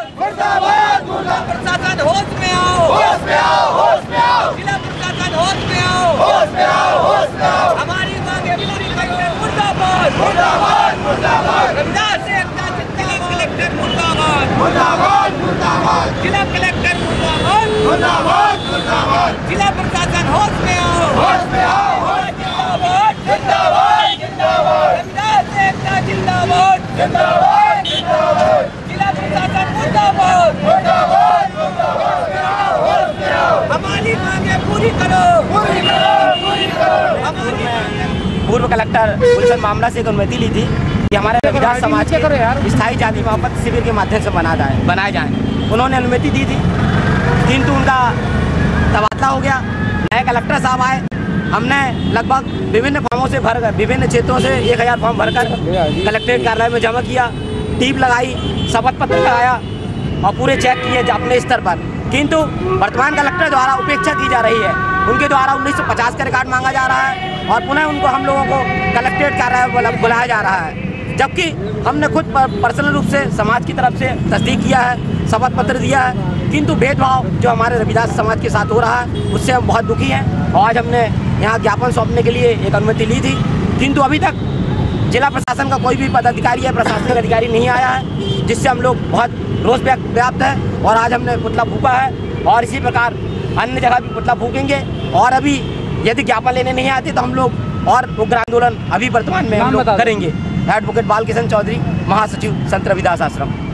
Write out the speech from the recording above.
मुर्दाबाद मुर्दाबाद। प्रशासन होश में आओ, होश में आओ, होश में आओ। जिला प्रशासन होश में आओ, होश में आओ, होश में आओ। हमारी मांगे पूरी करें। मुर्दाबाद मुर्दाबाद मुर्दाबाद। रविदास एकता जिंदाबाद। कलेक्टर मुर्दाबाद मुर्दाबाद मुर्दाबाद। जिला कलेक्टर मुर्दाबाद मुर्दाबाद मुर्दाबाद। जिला प्रशासन होश में आओ, होश में आओ, जिंदाबाद जिंदाबाद जिंदाबाद। रविदास एकता जिंदाबाद जिंदाबाद जिंदाबाद। जिला प्रशासन मुर्दाबाद मुर्दाबाद मुर्दाबाद। होश में आओ, हमारी मांगे पूरी करो, पूरी करो, पूरी करो। हमारी पूर्व कलेक्टर गुलशन मामला से एक अनुमति ली थी कि हमारे रविदास समाज के स्थायी जाति मोहब्बत शिविर के माध्यम से बनाए जाएँ। उन्होंने अनुमति दी थी, किंतु उनका तबादला हो गया। नए कलेक्टर साहब आए, हमने लगभग विभिन्न फॉर्मों से भर विभिन्न क्षेत्रों से 1000 फॉर्म भरकर कलेक्ट्रेट कार्यालय में जमा किया, टीप लगाई, शपथ पत्र लगाया और पूरे चेक किए अपने स्तर पर। किंतु वर्तमान कलेक्टर द्वारा उपेक्षा की जा रही है। उनके द्वारा 1950 का रिकॉर्ड मांगा जा रहा है और पुनः उनको हम लोगों को कलेक्ट्रेट कार्यालय बुलाया जा रहा है, जबकि हमने खुद पर्सनल रूप से समाज की तरफ से तस्दीक किया है, शपथ पत्र दिया है। किंतु भेदभाव जो हमारे रविदास समाज के साथ हो रहा है उससे हम बहुत दुखी हैं और आज हमने यहाँ ज्ञापन सौंपने के लिए एक अनुमति ली थी, किंतु अभी तक जिला प्रशासन का कोई भी पदाधिकारी या प्रशासनिक अधिकारी नहीं आया है, जिससे हम लोग बहुत रोष व्याप्त है और आज हमने पुतला फूंका है और इसी प्रकार अन्य जगह भी पुतला फूकेंगे। और अभी यदि ज्ञापन लेने नहीं आते तो हम लोग और उग्र आंदोलन अभी वर्तमान में हम लोग करेंगे। एडवोकेट बालकिशन चौधरी, महासचिव संत रविदास आश्रम।